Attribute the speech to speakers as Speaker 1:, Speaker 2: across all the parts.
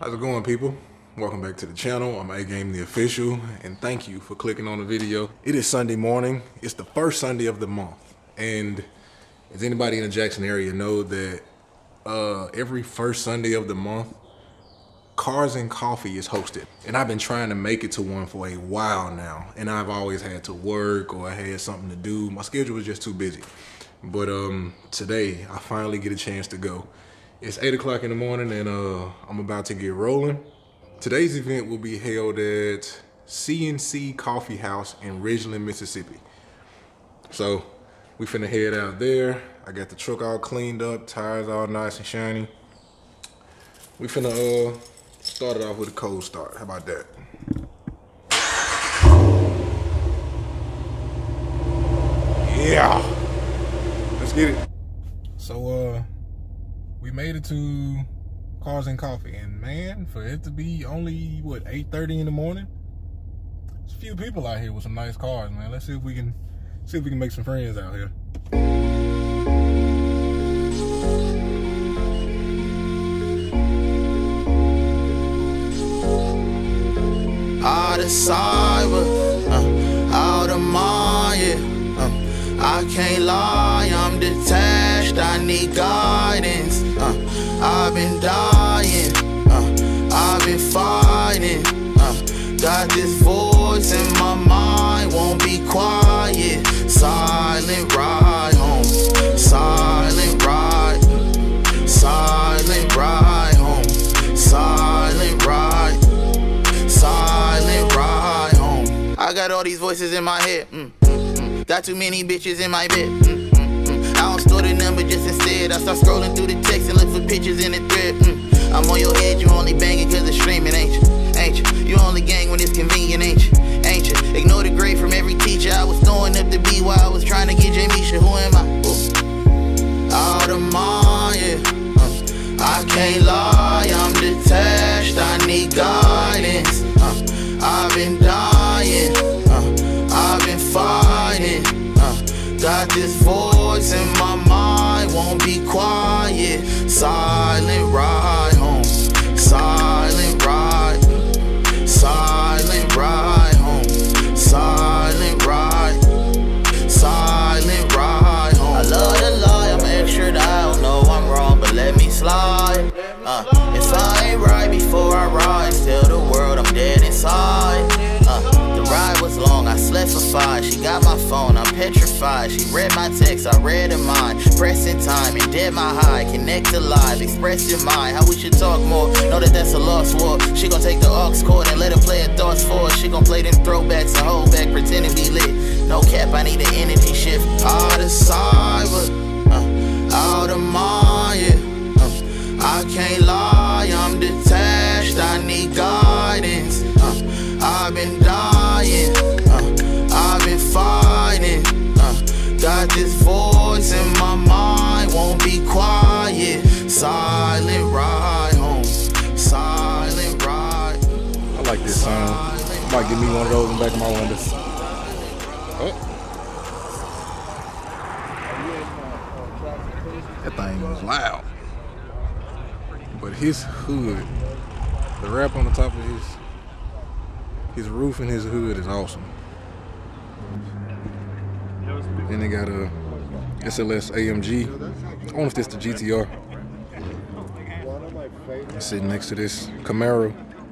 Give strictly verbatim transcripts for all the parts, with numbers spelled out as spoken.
Speaker 1: How's it going, people? Welcome back to the channel. I'm A Game the Official, and thank you for clicking on the video. It is Sunday morning. It's the first Sunday of the month, and as anybody in the Jackson area know that uh, every first Sunday of the month, Cars and Coffee is hosted, and I've been trying to make it to one for a while now, and I've always had to work or I had something to do. My schedule was just too busy, but um, today I finally get a chance to go. It's eight o'clock in the morning, and uh, I'm about to get rolling. Today's event will be held at C and C Coffee House in Ridgeland, Mississippi. So we finna head out there. I got the truck all cleaned up, tires all nice and shiny. We finna uh, start it off with a cold start. How about that? Yeah, let's get it. So uh, we made it to Cars and Coffee, and man, for it to be only what eight thirty in the morning, there's a few people out here with some nice cars, man. Let's see if we can see if we can make some friends out here.
Speaker 2: Out of cyber, uh, out of mind, yeah. uh, I can't lie, I'm detached, I need guidance. uh, I've been dying, uh, I've been fighting, uh, got this voice in my mind, won't be quiet. Silent ride home, silent ride, silent ride home, silent ride, silent ride home. I got all these voices in my head, mm, mm, mm. Got too many bitches in my bed, mm, mm, mm. I don't store the number, just instead I start scrolling through the text and look for pictures in the thread. mm. I'm on your head, you only banging cause it's streaming, ain't you? Ain't you? You only gang when it's convenient, ain't you? Ain't you? Ignore the grade from every teacher I was throwing up the B while I was trying to get Jamisha. Who am I? Ooh. Out of mind, yeah. uh, I can't lie, I'm detached, I need guidance. uh, I've been dying, uh, I've been fighting, uh, got this voice in my mind, won't be quiet. Silent ride home, silent ride, silent ride home, silent ride, silent ride home. I love to lie, I'm extra, I don't know I'm wrong, but let me slide. Uh, if I ain't right before I rise, tell the world I'm dead inside. Uh, the ride was long, I slept for five. She got my phone, I'm petrified. She read my text, I read her mind. Pressing time and dead my high. Connect to live, express your mind. How we should talk more, know that that's a lost war. She gon' take the aux cord and let her play her thoughts for us. She gon' play them throwbacks and hold back, pretend to be lit. No cap, I need an energy shift. Out of cyber, uh, out of mind, yeah. I can't lie, I'm detached, I need guidance. uh, I've been dying, uh, I've been fighting, uh, got this voice in my mind, won't be quiet. Silent ride home, silent ride.
Speaker 1: I like this song. I might give me one of those in the back of my window. Oh. That thing was loud. But his hood, the wrap on the top of his his roof and his hood is awesome. And they got a S L S A M G. I wonder if this the G T R. Sitting next to this Camaro.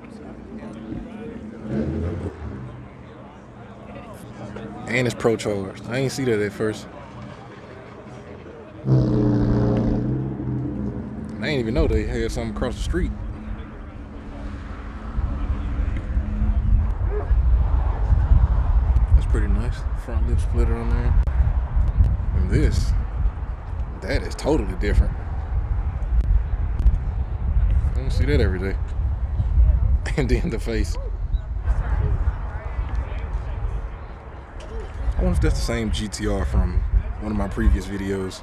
Speaker 1: And it's Pro Charged. I ain't see that at first. I didn't even know they had something across the street. That's pretty nice. Front lip splitter on there. And this, that is totally different. I don't see that every day. And then the face. I wonder if that's the same G T R from one of my previous videos.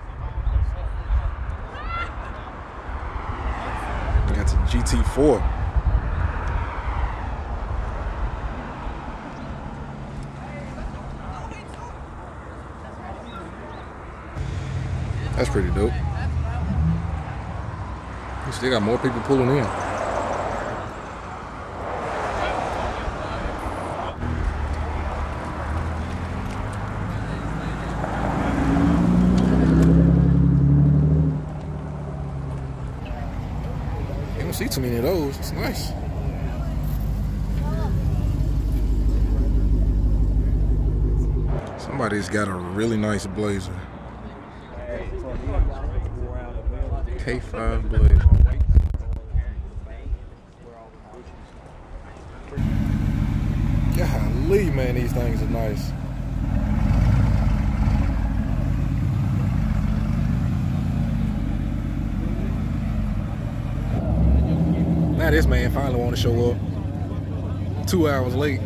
Speaker 1: That's a G T four. That's pretty dope. You still got more people pulling in. see too many of those. It's nice. Somebody's got a really nice Blazer. K five Blazer. Golly, man, these things are nice. Now this man finally want to show up. Two hours late.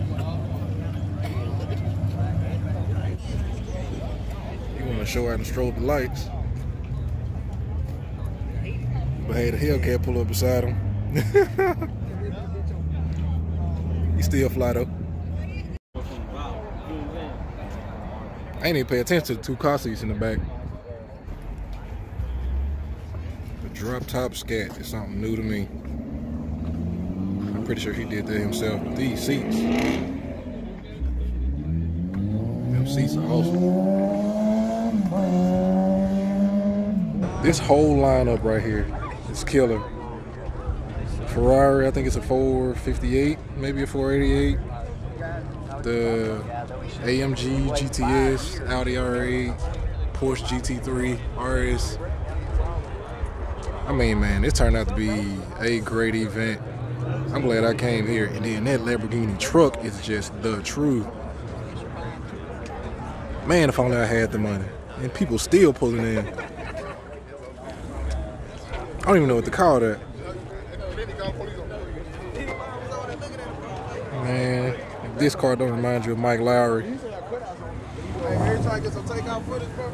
Speaker 1: He want to show out and strobe the lights. But hey, the Hellcat pull up beside him. He still fly though. I ain't even pay attention to the two car seats in the back. The drop top scat is something new to me. I'm pretty sure he did that himself. But these seats, them seats are awesome. This whole lineup right here is killer. Ferrari, I think it's a four fifty-eight, maybe a four eighty-eight. The A M G G T S, Audi R eight, Porsche G T three, R S. I mean, man, this turned out to be a great event. I'm glad I came here. And then that Lamborghini truck is just the truth. Man, if only I had the money. And people still pulling in. I don't even know what to call that. Man, if this car don't remind you of Mike Lowry.
Speaker 3: Every time I get some takeout footage, bro.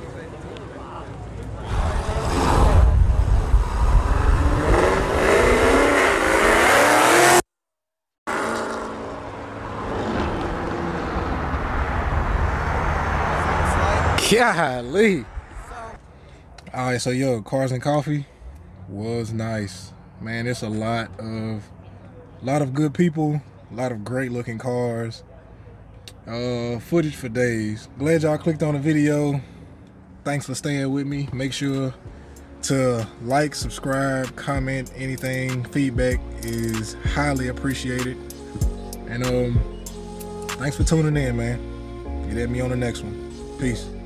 Speaker 1: Golly. All right, so yo, Cars and Coffee was nice, man. It's a lot of, lot of good people, a lot of great looking cars. Uh, footage for days. Glad y'all clicked on the video. Thanks for staying with me. Make sure to like, subscribe, comment, anything. Feedback is highly appreciated. And um, thanks for tuning in, man. Get at me on the next one. Peace.